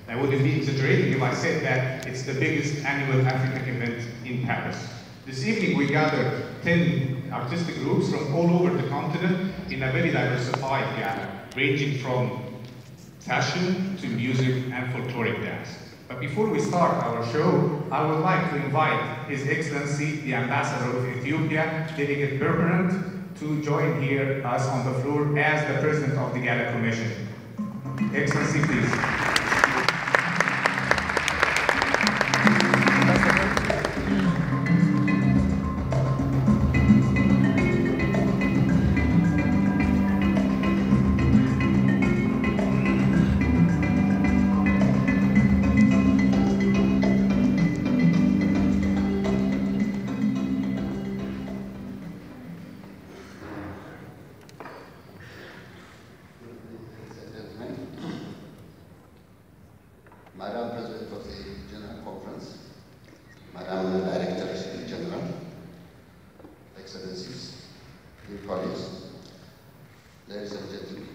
I wouldn't be exaggerating if I said that it's the biggest annual African event in Paris. This evening we gathered 10 artistic groups from all over the continent in a very diversified gala, ranging from fashion to music and folkloric dance. But before we start our show, I would like to invite His Excellency, the Ambassador of Ethiopia, Delegate Berberant, to join here us on the floor as the President of the Gala Commission. Excellency, please. Madam President of the General Conference, Madam Director General, Excellencies, dear colleagues, ladies and gentlemen.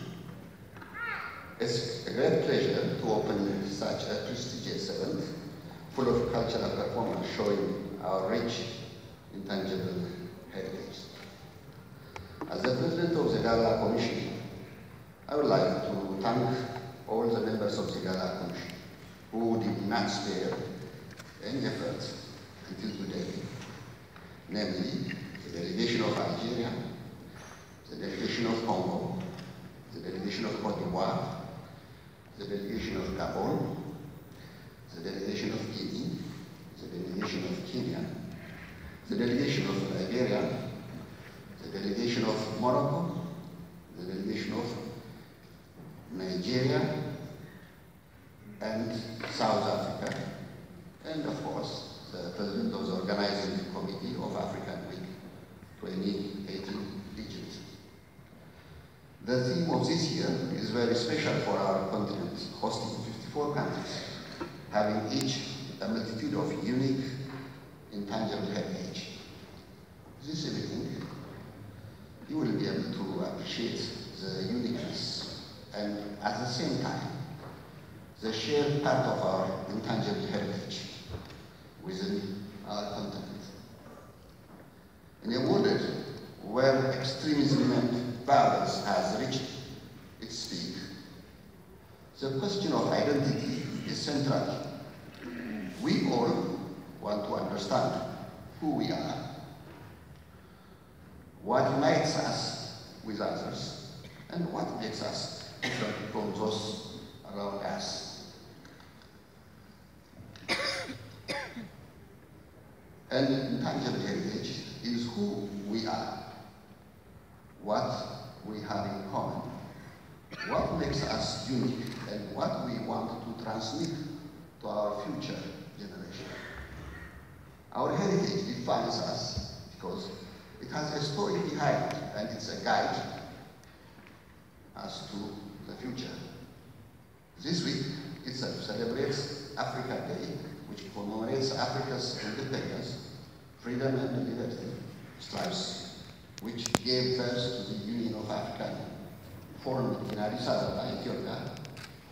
It's a great pleasure to open such a prestigious event full of cultural performance showing our rich, intangible heritage. As the President of the Gala Commission, I would like to thank all the members of the Gala Commission who did not spare any effort until today, namely the delegation of Algeria, the delegation of Congo, the delegation of Cote d'Ivoire, the delegation of Gabon, the delegation of Guinea, the delegation of Kenya, the delegation of Liberia, the delegation of Morocco, the delegation of Nigeria, and South Africa, and of course, the President of the Organizing Committee of African Week 2018 Egypt. The theme of this year is very special for our continent, hosting 54 countries, having each a multitude of unique, intangible heritage. This evening, you will be able to appreciate the uniqueness and at the same time, the shared part of our intangible heritage within our continent. In a world where extremism and violence has reached its peak, the question of identity is central. We all want to understand who we are, what unites us with others, and what makes us different from those around us. And intangible heritage is who we are, what we have in common, what makes us unique, and what we want to transmit to our future generation. Our heritage defines us because it has a story behind it, and it's a guide as to the future. This week, it celebrates Africa Day, which commemorates Africa's independence, freedom and liberty strives, which gave birth to the Union of Africa, formed in Addis Ababa, Ethiopia,